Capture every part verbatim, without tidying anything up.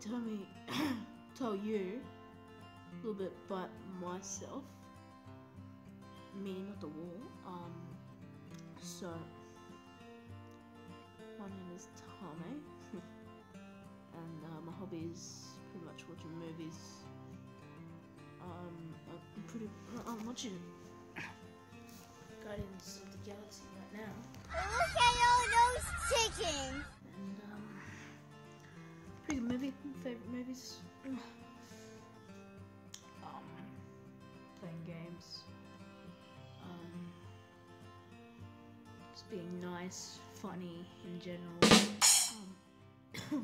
tell me, tell you a little bit about myself. Me, not the wall. Um, so my name is Tame, and uh, my hobby is pretty much watching movies. Um, I'm pretty. I'm watching Guardians of the Galaxy right now. Look at all those chickens! And um, pretty good movie. Favorite movies. Um, playing games. Um, just being nice, funny in general. Um,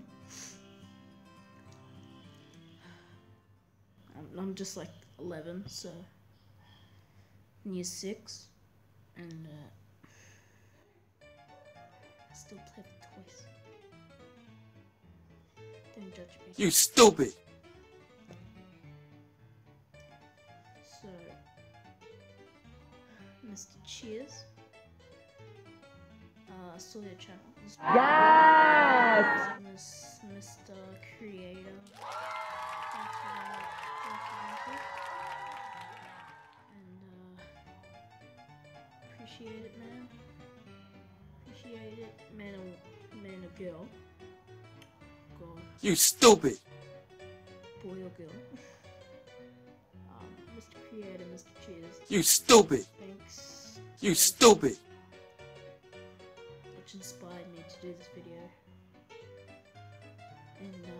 I'm, I'm just like eleven, so in year six, and uh, I still play with toys. Don't judge me. You stupid! So, Mister Cheers. Uh, I saw your channel. Yes! Miss, Mister Creator. Thank you, thank you, thank you. And uh, appreciate it, man. Appreciate it, man or man or girl. God, You stupid! boy or girl. um, Mister Creator, Mister Cheers. You stupid! Thanks. You so stupid! Which inspired me to do this video. And uh,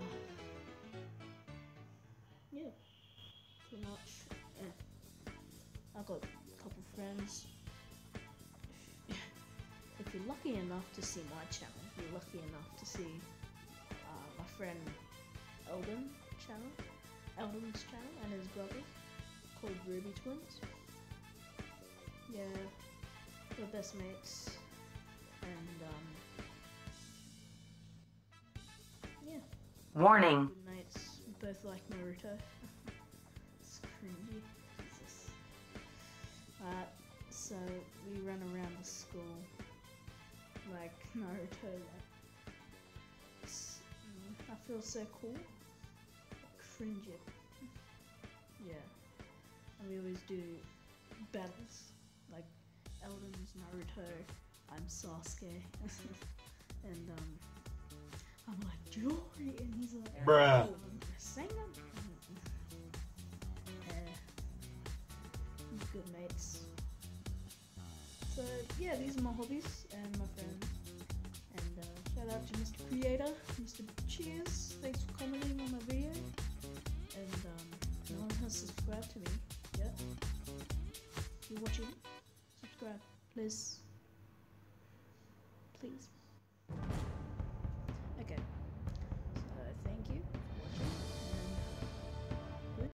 yeah, pretty much. Yeah. I've got a couple friends. If you're lucky enough to see my channel, you're lucky enough to see uh, my friend Eldon channel, Eldon's channel, and his brother called Ruby Twins. Yeah, we're best mates, and um, yeah. Warning. Good mates. We both like Naruto. It's cringy. Jesus. Uh, so we run around the school like Naruto. Like, it's, mm, I feel so cool. Cringe it. Yeah. And we always do battles. Like Eldon's Naruto. I'm Sasuke. And um I'm like, Jory, and he's like, Bruh. oh, sing them. Yeah, we're good mates. So yeah, these are my hobbies and my friends. And uh, shout out to Mister Creator, Mister Cheers. Thanks for commenting on my video. And um, no one has subscribed to me yet. If you're watching, subscribe, please, please.